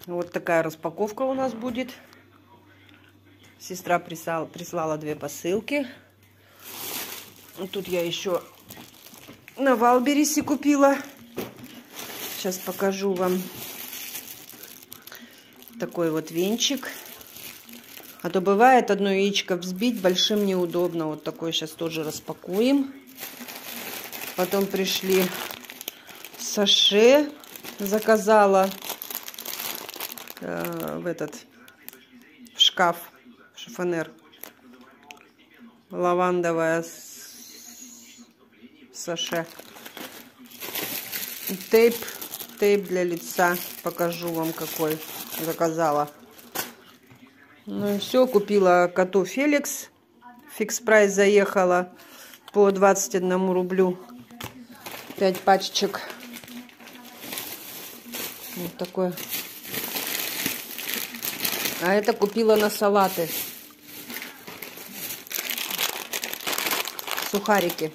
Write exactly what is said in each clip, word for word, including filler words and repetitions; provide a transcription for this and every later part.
Вот такая распаковка у нас будет. Сестра прислала, прислала две посылки. Тут я еще на Валберисе купила. Сейчас покажу вам такой вот венчик. А то бывает одно яичко взбить, большим неудобно. Вот такой сейчас тоже распакуем. Потом пришли саше. Заказала э, в этот в шкаф, в шифонер. Лавандовая саше. Тейп, тейп для лица. Покажу вам, какой заказала. Ну и все, купила коту Феликс. Фикс прайс заехала по двадцать одному рублю. пять пачечек. Вот такое. А это купила на салаты. Сухарики.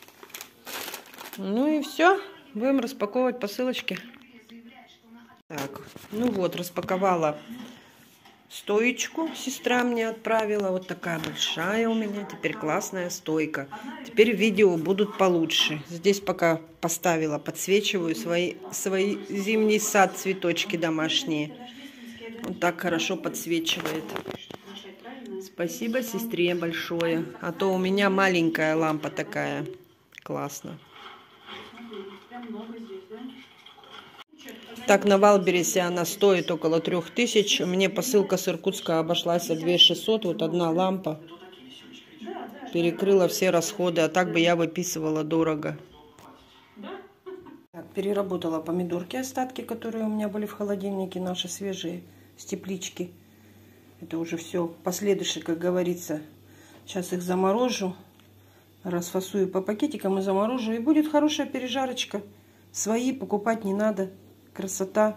Ну и все. Будем распаковывать посылочки. Так, ну вот, распаковала стоечку. Сестра мне отправила. Вот такая большая у меня. Теперь классная стойка. Теперь видео будут получше. Здесь пока поставила, подсвечиваю свои, свои зимний сад, цветочки домашние. Вот так хорошо подсвечивает. Спасибо сестре большое. А то у меня маленькая лампа такая. Классно. Так, на Валберисе она стоит около трех тысяч. Мне посылка с Иркутска обошлась за две тысячи шестьсот. Вот одна лампа перекрыла все расходы. А так бы я выписывала дорого. Так, переработала помидорки, остатки, которые у меня были в холодильнике. Наши свежие, с теплички. Это уже все последующее, как говорится. Сейчас их заморожу. Расфасую по пакетикам и заморожу. И будет хорошая пережарочка. Свои покупать не надо. Красота.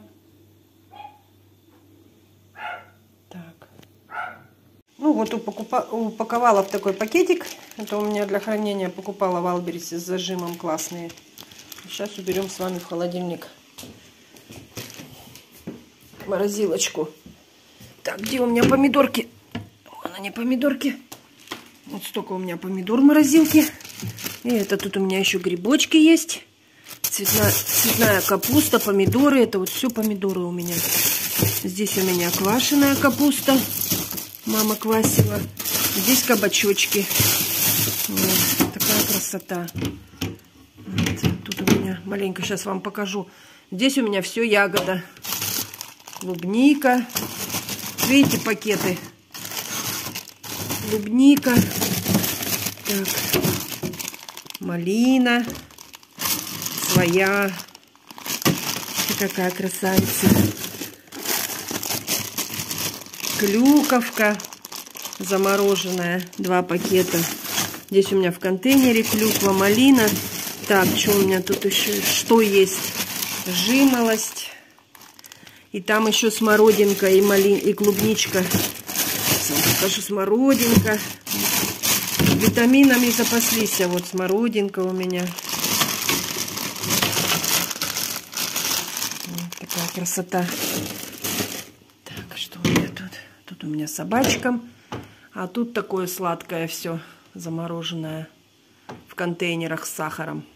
Так. Ну вот упаковала в такой пакетик. Это у меня для хранения покупала в Валберисе с зажимом классные. Сейчас уберем с вами в холодильник. Морозилочку. Так, где у меня помидорки? Вон они, помидорки. Вот столько у меня помидор в морозилке. И это тут у меня еще грибочки есть. Цветная, цветная капуста, помидоры. Это вот все помидоры у меня. Здесь у меня квашеная капуста. Мама квасила. Здесь кабачочки. Вот, такая красота. Вот, тут у меня маленько сейчас вам покажу. Здесь у меня все ягода. Клубника. Видите, пакеты. Клубника. Так. Малина. Своя. И какая красавица. Клюковка замороженная. Два пакета. Здесь у меня в контейнере клюква, малина. Так, что у меня тут еще? Что есть? Жимолость. И там еще смородинка и, мали... и клубничка. Сейчас покажу, смородинка. Витаминами запаслись. А вот смородинка у меня. Вот такая красота. Так, что у меня тут? Тут у меня собачка. А тут такое сладкое все замороженное. В контейнерах с сахаром.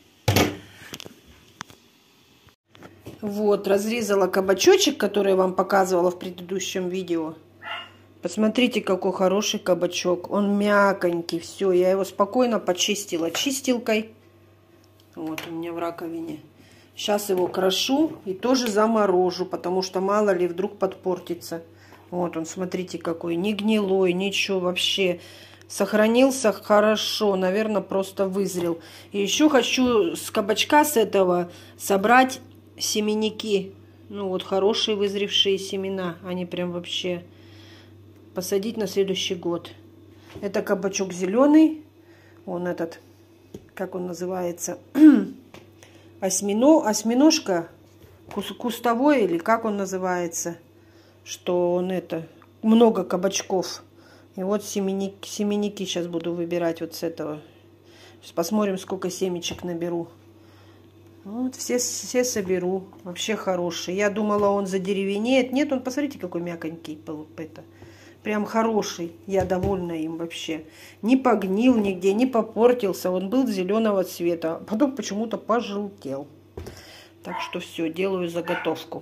Вот, разрезала кабачочек, который я вам показывала в предыдущем видео. Посмотрите, какой хороший кабачок. Он мяконький. Все, я его спокойно почистила чистилкой. Вот у меня в раковине. Сейчас его крошу и тоже заморожу, потому что мало ли вдруг подпортится. Вот он, смотрите, какой. Не гнилой, ничего вообще. Сохранился хорошо. Наверное, просто вызрел. И еще хочу с кабачка с этого собрать семенники. Ну вот хорошие вызревшие семена. Они прям вообще посадить на следующий год. Это кабачок зеленый. Он этот, как он называется? Осьмино, осьминожка. Кустовой или как он называется? Что он это... Много кабачков. И вот семенники, семенники сейчас буду выбирать вот с этого. Сейчас посмотрим, сколько семечек наберу. Вот все, все соберу. Вообще хороший. Я думала, он задеревенеет. Нет, он, посмотрите, какой мяконький. Это. Прям хороший. Я довольна им вообще. Не погнил нигде, не попортился. Он был зеленого цвета. Потом почему-то пожелтел. Так что все, делаю заготовку.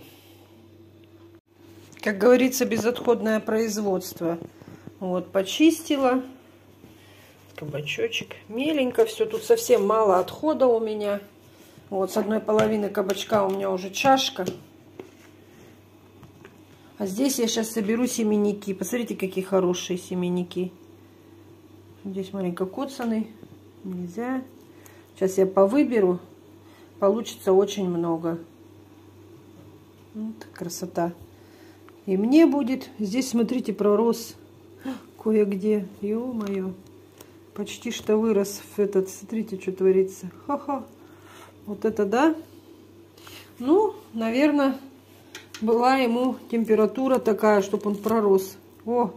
Как говорится, безотходное производство. Вот, почистила. Кабачочек. Меленько все. Тут совсем мало отхода у меня. Вот, с одной половины кабачка у меня уже чашка. А здесь я сейчас соберу семенники. Посмотрите, какие хорошие семенники. Здесь маленько коцаный. Нельзя. Сейчас я повыберу. Получится очень много. Вот красота. И мне будет. Здесь, смотрите, пророс кое-где. Ё-моё. Почти что вырос в этот. Смотрите, что творится. Ха-ха. Вот это да. Ну, наверное, была ему температура такая, чтобы он пророс. О,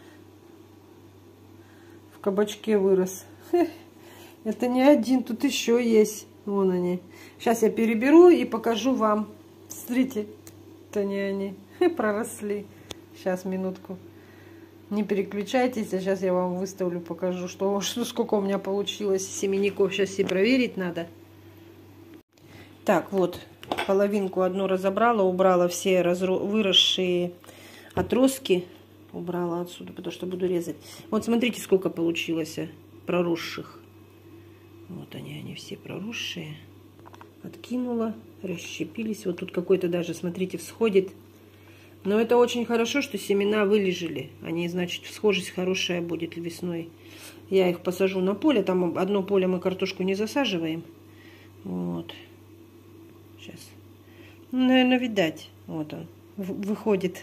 в кабачке вырос. Это не один, тут еще есть. Вон они. Сейчас я переберу и покажу вам. Смотрите, это не они. Проросли. Сейчас, минутку. Не переключайтесь, а сейчас я вам выставлю, покажу, что, что сколько у меня получилось семенников. Сейчас все проверить надо. Так, вот, половинку одну разобрала, убрала все разро... выросшие отростки. Убрала отсюда, потому что буду резать. Вот смотрите, сколько получилось проросших. Вот они, они все проросшие. Откинула, расщепились. Вот тут какой-то даже, смотрите, всходит. Но это очень хорошо, что семена вылежали. Они, значит, всхожесть хорошая будет весной. Я их посажу на поле. Там одно поле мы картошку не засаживаем. Вот. Сейчас. Ну, наверное, видать. Вот он. Выходит.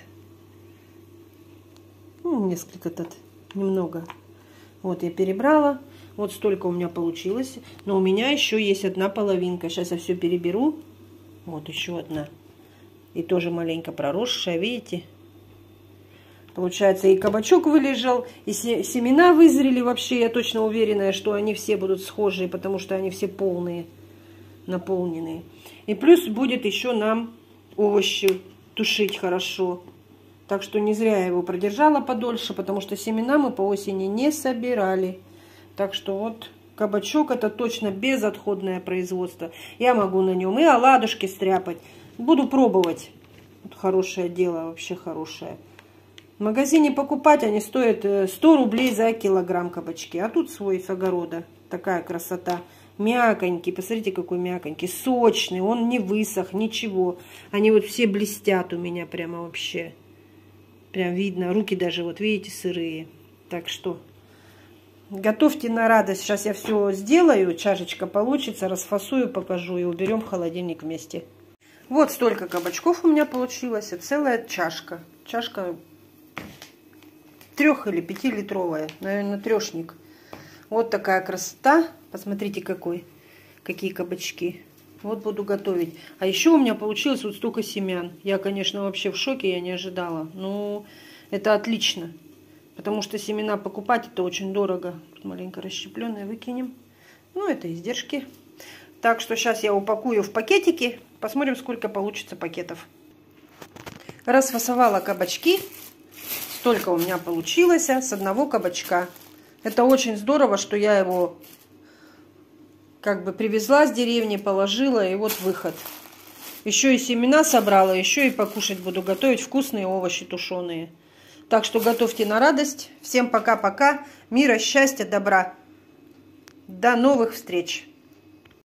Ну, несколько тут. Немного. Вот я перебрала. Вот столько у меня получилось. Но у меня еще есть одна половинка. Сейчас я все переберу. Вот еще одна. И тоже маленько проросшая. Видите? Получается, и кабачок вылежал, и семена вызрели вообще. Я точно уверена, что они все будут схожие, потому что они все полные. Наполненные. И плюс будет еще нам овощи тушить хорошо. Так что не зря я его продержала подольше, потому что семена мы по осени не собирали. Так что вот кабачок это точно безотходное производство. Я могу на нем и оладушки стряпать. Буду пробовать. Вот хорошее дело, вообще хорошее. В магазине покупать они стоят сто рублей за килограмм кабачки. А тут свой с огорода. Такая красота. Мяконький, посмотрите, какой мяконький, сочный, он не высох, ничего. Они вот все блестят у меня прямо вообще. Прям видно, руки даже, вот видите, сырые. Так что готовьте на радость. Сейчас я все сделаю, чашечка получится, расфасую, покажу и уберем в холодильник вместе. Вот столько кабачков у меня получилось, целая чашка. Чашка трех- или пятилитровая, наверное, трешник. Вот такая красота. Посмотрите, какой, какие кабачки. Вот буду готовить. А еще у меня получилось вот столько семян. Я, конечно, вообще в шоке, я не ожидала. Но это отлично. Потому что семена покупать это очень дорого. Тут маленько расщепленные выкинем. Ну, это издержки. Так что сейчас я упакую в пакетики. Посмотрим, сколько получится пакетов. Расфасовала кабачки. Столько у меня получилось с одного кабачка. Это очень здорово, что я его как бы привезла с деревни, положила, и вот выход. Еще и семена собрала, еще и покушать буду готовить вкусные овощи тушеные. Так что готовьте на радость. Всем пока-пока. Мира, счастья, добра. До новых встреч.